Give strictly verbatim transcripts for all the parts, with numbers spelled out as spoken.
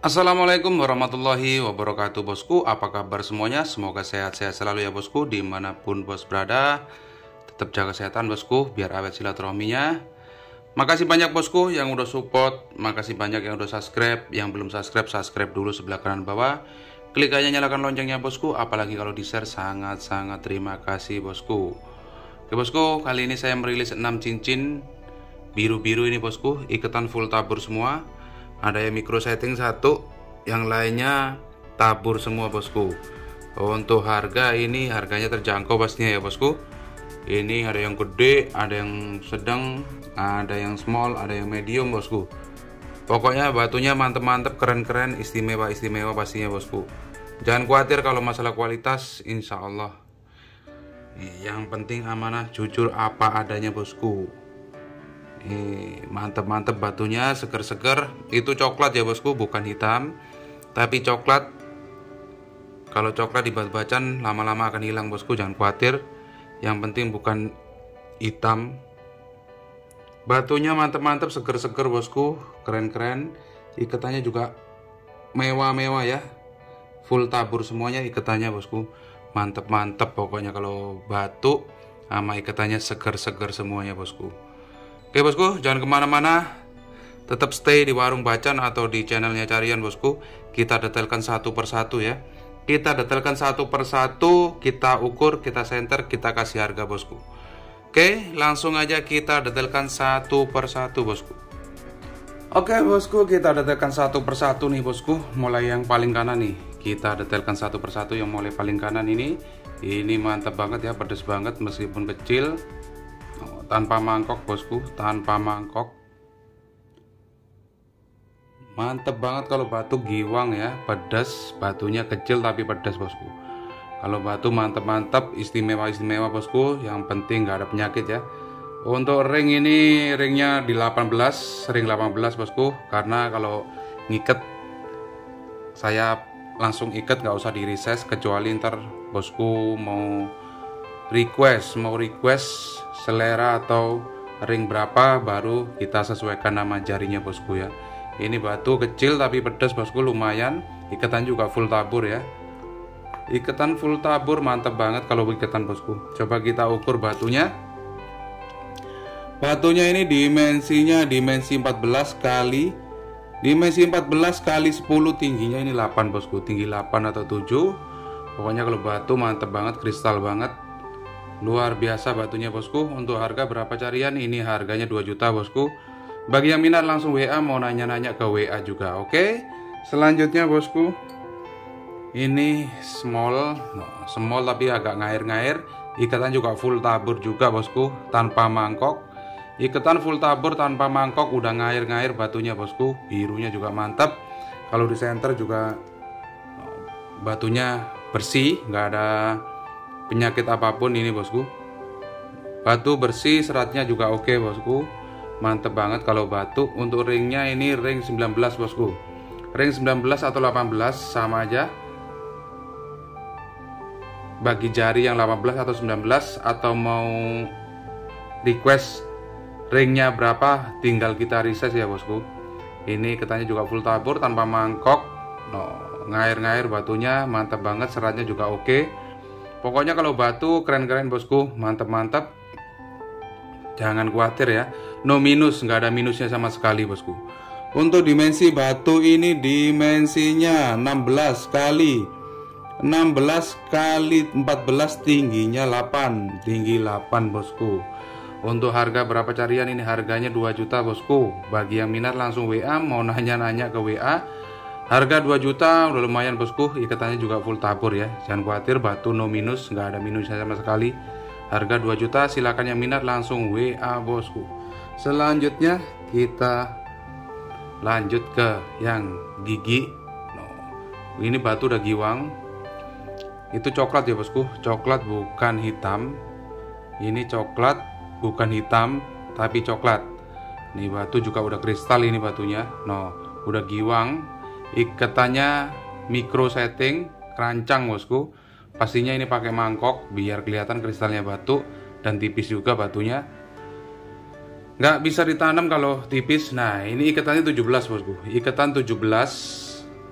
Assalamualaikum warahmatullahi wabarakatuh bosku. Apa kabar semuanya? Semoga sehat-sehat selalu ya bosku, dimanapun bos berada. Tetap jaga kesehatan bosku, biar awet silaturahminya. Makasih banyak bosku yang udah support, makasih banyak yang udah subscribe. Yang belum subscribe, subscribe dulu sebelah kanan bawah. Klik aja nyalakan loncengnya bosku, apalagi kalau di share, sangat-sangat terima kasih bosku. Oke bosku, kali ini saya merilis enam cincin biru-biru ini bosku, iketan full tabur semua. Ada yang micro setting satu, yang lainnya tabur semua bosku. Untuk harga ini harganya terjangkau pastinya ya bosku. Ini ada yang gede, ada yang sedang, ada yang small, ada yang medium bosku. Pokoknya batunya mantep-mantep, keren-keren, istimewa-istimewa pastinya bosku. Jangan khawatir kalau masalah kualitas, insya Allah. Yang penting amanah, jujur apa adanya bosku. Mantep-mantep batunya, seger-seger. Itu coklat ya bosku, bukan hitam, tapi coklat. Kalau coklat di batu bacan lama-lama akan hilang bosku, jangan khawatir. Yang penting bukan hitam. Batunya mantep-mantep, seger-seger bosku, keren-keren. Iketannya juga mewah-mewah ya, full tabur semuanya iketannya bosku. Mantep-mantep pokoknya kalau batu sama iketannya seger-seger semuanya bosku. Oke bosku, jangan kemana-mana, tetap stay di warung bacan atau di channelnya Carian bosku. Kita detailkan satu persatu ya. Kita detailkan satu persatu, kita ukur, kita center, kita kasih harga bosku. Oke, langsung aja kita detailkan satu persatu bosku. Oke bosku, kita detailkan satu persatu nih bosku. Mulai yang paling kanan nih, kita detailkan satu persatu. Yang mulai paling kanan ini, ini mantap banget ya, pedes banget meskipun kecil. Tanpa mangkok bosku, tanpa mangkok. Mantep banget kalau batu giwang ya, pedas, batunya kecil tapi pedas bosku. Kalau batu mantep-mantep, istimewa-istimewa bosku, yang penting nggak ada penyakit ya. Untuk ring ini, ringnya di delapan belas, ring delapan belas bosku. Karena kalau ngiket, saya langsung iket, nggak usah di recess, kecuali ntar bosku mau request, mau request selera atau ring berapa, baru kita sesuaikan nama jarinya bosku ya. Ini batu kecil tapi pedas bosku, lumayan. Iketan juga full tabur ya. Iketan full tabur mantap banget kalau iketan bosku. Coba kita ukur batunya. Batunya ini dimensinya dimensi empat belas kali dimensi empat belas kali sepuluh, tingginya ini delapan bosku, tinggi delapan atau tujuh. Pokoknya kalau batu mantap banget, kristal banget. Luar biasa batunya bosku. Untuk harga berapa Carian? Ini harganya dua juta bosku. Bagi yang minat langsung W A, mau nanya-nanya ke W A juga. Oke. Selanjutnya bosku, ini small, small tapi agak ngair-ngair. Ikatan juga full tabur juga bosku, tanpa mangkok. Ikatan full tabur tanpa mangkok, udah ngair-ngair batunya bosku. Birunya juga mantap. Kalau di center juga batunya bersih, nggak ada penyakit apapun ini bosku. Batu bersih, seratnya juga oke bosku. Mantep banget kalau batu. Untuk ringnya ini ring sembilan belas bosku. Ring sembilan belas atau delapan belas sama aja. Bagi jari yang delapan belas atau sembilan belas, atau mau request ringnya berapa, tinggal kita reset ya bosku. Ini katanya juga full tabur tanpa mangkok. No, ngair-ngair batunya mantap banget, seratnya juga oke. Pokoknya kalau batu keren-keren bosku, mantap-mantap. Jangan khawatir ya, no minus, nggak ada minusnya sama sekali bosku. Untuk dimensi batu ini dimensinya enam belas kali enam belas kali empat belas, tingginya delapan, tinggi delapan bosku. Untuk harga berapa Carian? Ini harganya dua juta bosku. Bagi yang minat langsung W A, mau nanya-nanya ke W A. Harga dua juta udah lumayan bosku. Ikatannya juga full tabur ya. Jangan khawatir, batu no minus, nggak ada minusnya sama sekali. Harga dua juta, silakan yang minat langsung W A bosku. Selanjutnya kita lanjut ke yang gigi. Ini batu udah giwang. Itu coklat ya bosku, coklat bukan hitam. Ini coklat bukan hitam tapi coklat. Nih batu juga udah kristal ini batunya. No, udah giwang. Iketannya micro setting, kerancang bosku. Pastinya ini pakai mangkok biar kelihatan kristalnya batu, dan tipis juga batunya. Nggak bisa ditanam kalau tipis. Nah, ini ikatannya tujuh belas bosku. Ikatan tujuh belas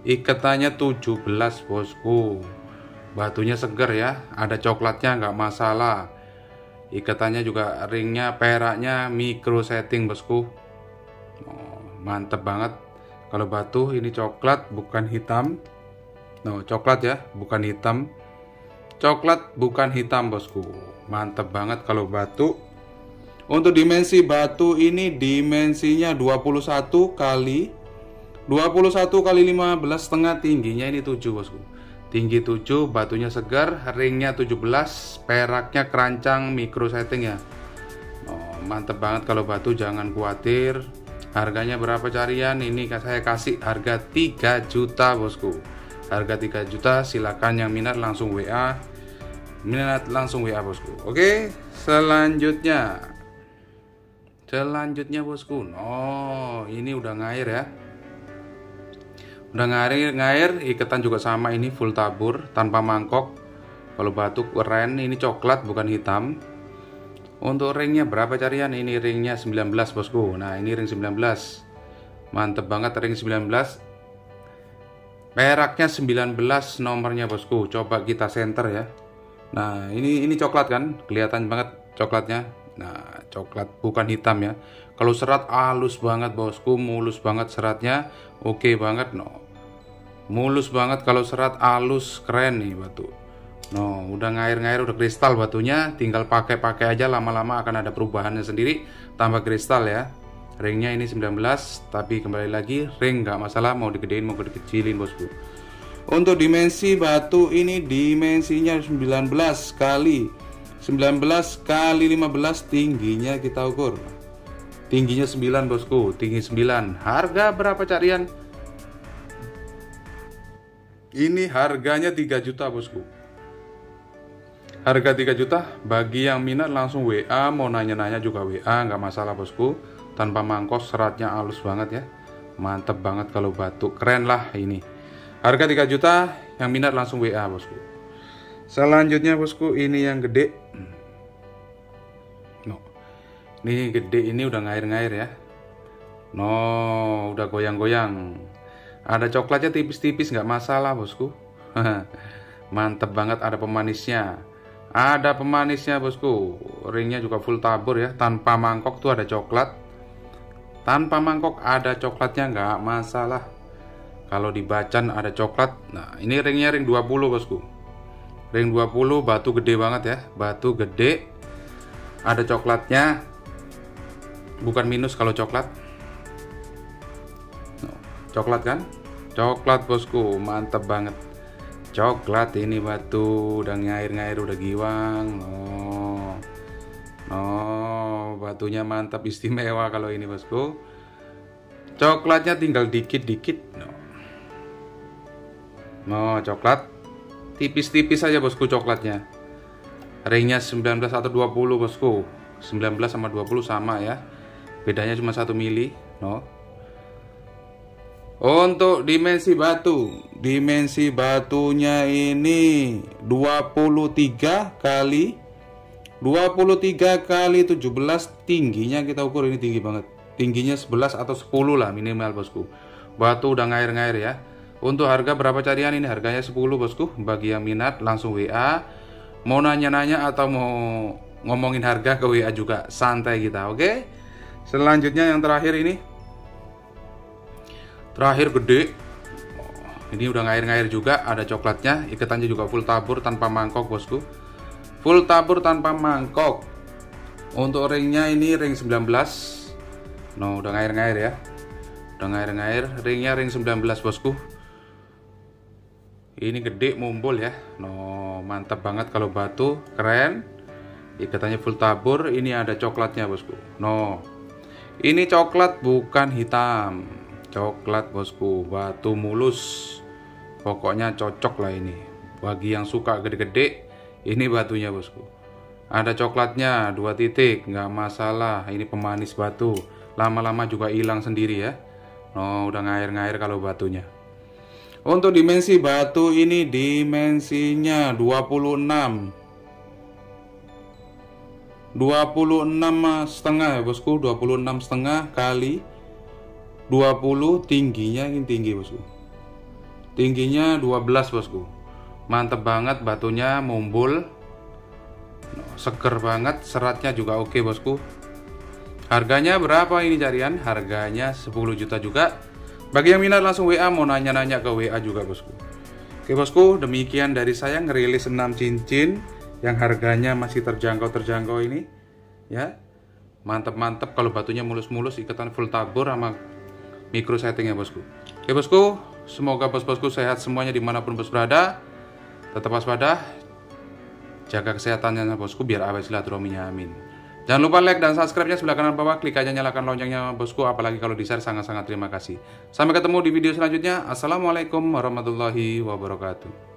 ikatannya tujuh belas bosku. Batunya seger ya, ada coklatnya nggak masalah. Ikatannya juga ringnya, peraknya micro setting bosku. Oh, mantep banget. Kalau batu ini coklat bukan hitam. No, coklat ya, bukan hitam. Coklat bukan hitam bosku. Mantep banget kalau batu. Untuk dimensi batu ini dimensinya dua puluh satu kali dua puluh satu kali lima belas setengah, tingginya ini tujuh bosku. Tinggi tujuh, batunya segar, ringnya tujuh belas, peraknya kerancang micro setting ya. Oh, mantep banget kalau batu, jangan khawatir. Harganya berapa carian? Ini saya kasih harga tiga juta bosku. Harga tiga juta, silakan yang minat langsung W A. Minat langsung W A bosku. Oke, selanjutnya. Selanjutnya bosku. Oh, ini udah ngair ya. Udah ngair, ngair, ikatan juga sama, ini full tabur tanpa mangkok. Kalau batu keren, ini coklat bukan hitam. Untuk ringnya berapa carian? Ini ringnya sembilan belas bosku. Nah, ini ring sembilan belas. Mantep banget ring sembilan belas. Peraknya sembilan belas nomornya bosku. Coba kita center ya. Nah, ini ini coklat kan? Kelihatan banget coklatnya. Nah, coklat bukan hitam ya. Kalau serat halus banget bosku, mulus banget seratnya. Oke banget no. Mulus banget kalau serat, halus, keren nih batu. No, udah ngair-ngair, udah kristal batunya, tinggal pakai-pakai aja, lama-lama akan ada perubahannya sendiri, tambah kristal ya. Ringnya ini sembilan belas, tapi kembali lagi ring nggak masalah, mau digedein mau dikecilin bosku. Untuk dimensi batu ini dimensinya sembilan belas kali sembilan belas kali lima belas, tingginya kita ukur. Tingginya sembilan bosku, tinggi sembilan. Harga berapa carian? Ini harganya tiga juta bosku. Harga tiga juta, bagi yang minat langsung W A, mau nanya-nanya juga W A, nggak masalah bosku. Tanpa mangkos, seratnya halus banget ya. Mantep banget kalau batu, keren lah ini. Harga tiga juta, yang minat langsung W A bosku. Selanjutnya bosku, ini yang gede. No. Ini gede, ini udah ngair-ngair ya. No, udah goyang-goyang. Ada coklatnya tipis-tipis, nggak masalah bosku. Mantep banget, ada pemanisnya. Ada pemanisnya bosku. Ringnya juga full tabur ya, tanpa mangkok tuh ada coklat. Tanpa mangkok ada coklatnya, nggak masalah. Kalau dibacan ada coklat. Nah, ini ringnya ring dua puluh bosku. Ring dua puluh, batu gede banget ya. Batu gede. Ada coklatnya. Bukan minus kalau coklat. Coklat kan? Coklat bosku, mantep banget. Coklat ini batu, udah ngair-ngair, udah giwang. Oh. Oh, batunya mantap, istimewa kalau ini bosku. Coklatnya tinggal dikit-dikit. No. Oh, coklat tipis-tipis aja bosku coklatnya. Ringnya sembilan belas atau dua puluh bosku. sembilan belas sama dua puluh sama ya. Bedanya cuma satu mili. No. Untuk dimensi batu, dimensi batunya ini dua puluh tiga kali dua puluh tiga kali tujuh belas, tingginya kita ukur, ini tinggi banget. Tingginya sebelas atau sepuluh lah minimal bosku. Batu udah ngair-ngair ya. Untuk harga berapa carian? Ini harganya sepuluh bosku. Bagi yang minat langsung W A. Mau nanya-nanya atau mau ngomongin harga ke W A juga, santai kita, oke? Selanjutnya yang terakhir ini. Terakhir gede. Ini udah ngair-ngair juga, ada coklatnya, ikatannya juga full tabur tanpa mangkok bosku. Full tabur tanpa mangkok. Untuk ringnya ini ring sembilan belas. No, udah ngair-ngair ya. Udah ngair-ngair, ringnya ring sembilan belas bosku. Ini gede, mumbul ya. No, mantap banget kalau batu, keren. Ikatannya full tabur, ini ada coklatnya bosku. No. Ini coklat bukan hitam. Coklat bosku, batu mulus. Pokoknya cocok lah ini. Bagi yang suka gede-gede, ini batunya bosku. Ada coklatnya dua titik, nggak masalah. Ini pemanis batu. Lama-lama juga hilang sendiri ya. Oh, udah ngair-ngair kalau batunya. Untuk dimensi batu ini dimensinya dua puluh enam. dua puluh enam setengah ya bosku, dua puluh enam setengah kali dua puluh, tingginya ini tinggi bosku. tingginya dua belas bosku. Mantep banget, batunya mumbul, seger banget, seratnya juga oke bosku. Harganya berapa ini carian? Harganya sepuluh juta juga. Bagi yang minat langsung W A, mau nanya-nanya ke W A juga bosku. Oke bosku, demikian dari saya ngerilis enam cincin yang harganya masih terjangkau-terjangkau ini ya. Mantep-mantep, kalau batunya mulus-mulus, ikatan full tabur sama micro setting ya bosku. Oke bosku, semoga bos-bosku sehat semuanya dimanapun bos berada. Tetap waspada, jaga kesehatannya bosku, biar awet silaturahminya, amin. Jangan lupa like dan subscribe-nya sebelah kanan bawah, klik aja nyalakan loncengnya bosku, apalagi kalau di share, sangat-sangat terima kasih. Sampai ketemu di video selanjutnya. Assalamualaikum warahmatullahi wabarakatuh.